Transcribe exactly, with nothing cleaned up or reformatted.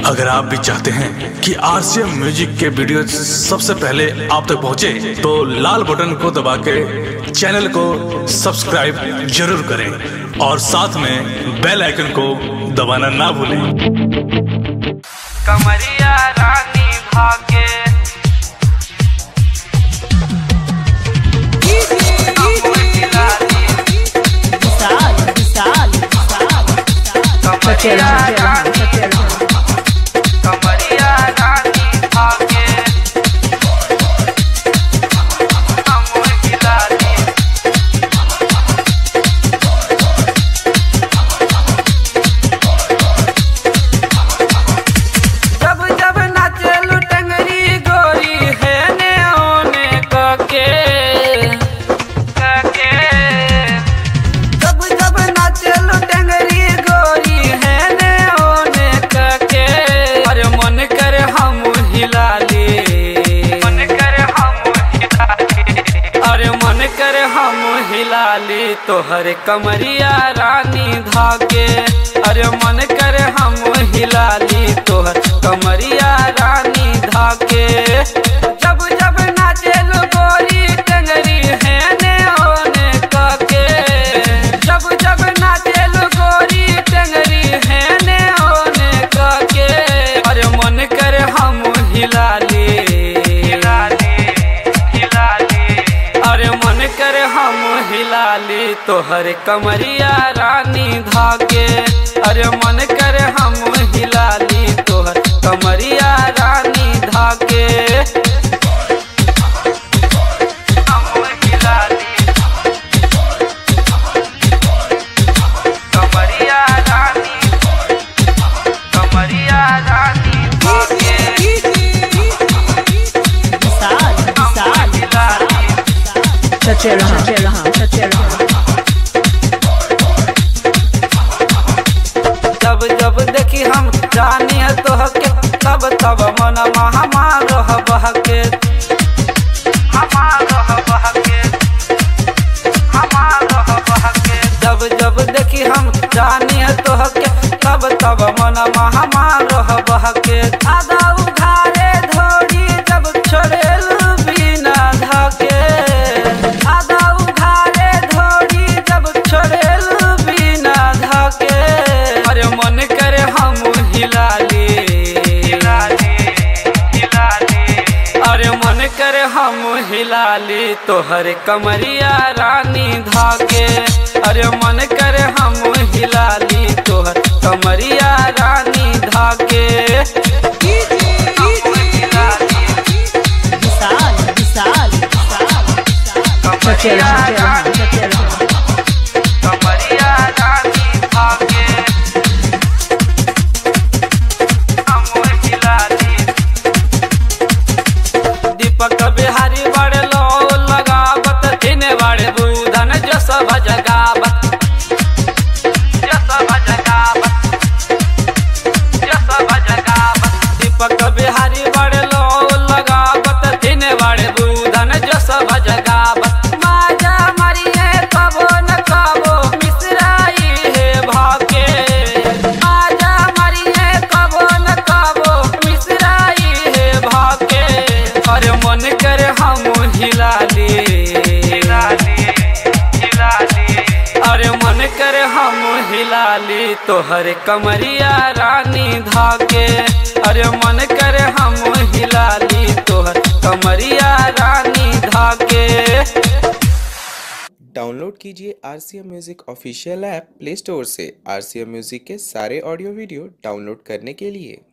अगर आप भी चाहते हैं कि आरसीएम म्यूजिक के वीडियो सबसे पहले आप तक पहुंचे, तो लाल बटन को दबा के चैनल को सब्सक्राइब जरूर करें और साथ में बेल आइकन को दबाना ना भूलें। कमरिया रानी भागे कमरिया रानी भागे हम खिलाड़ी जब जब नाचे लुटंगरी गोरी है ने ओने कके कके जब जब नाचे लुटंगरी गोरी है ने ओने कके अरे मन कर हम हिला ले मन कर हम हिला ले अरे मन कर हम हिला ले तोहर कमरिया रानी धागे अरे मन कर हम हिला ली तोहर कमरिया रानी धागे जब जब नाचे लो गोरी टंगरी है ने ओने काके जब जब नाचे लो गोरी टंगरी है ने ओने काके अरे मन कर हम हिला ली हिला ली हिला ली अरे मन कर हम हिला ली तोहर कमरिया रानी धागे अरे मन कर हम हिला ली तोहर कमरिया रानी धागे हम हिला ली कमरिया रानी कमरिया रानी धागे हम हिला ली सच्चे रहा सच्चे रहा सच्चे रहा जब जब देखी हम जानी है तो के तब तब मन हमार बहके हमार बहके हमार बहके जब जब देखी हम जानी है तो के तब तब मन हमार बहके आधा उघारे धोड़ी जब छोड़े बिना धके आधा उघारे धोड़ी जब छोड़े बिना धके अरे मन करे हम हिला ले हिला ले हिला ले अरे मन करे हम हिला ले तोहर कमरिया रानी धागे अरे मन करे हम हिला ली तोहर कमरिया रानी धागे विशाल विशाल कमरिया रानी कमरिया रानी धागे दीपक बिहारी बड़े लो लगावत दिन बड़े बुधन जो सब जगावत जो सब जगावत जो सब जगावत दीपक बिहारी बड़े लो लगावत दिन बड़े बुधन जो सब जगावत माजा मरिए कबो न कबो मिसराई है भागे माजा मरिए कबो न कबो मिसराई है भागे अरे मन कर हम हिला ले हिला ले हिला ले अरे मन कर हम हिला ले तोहर कमरिया रानी धागे अरे मन कर हम हिला ली तोहर कमरिया रानी धागे। डाउनलोड कीजिए RCM music official app play store से आरसीएम म्यूजिक के सारे ऑडियो वीडियो डाउनलोड करने के लिए।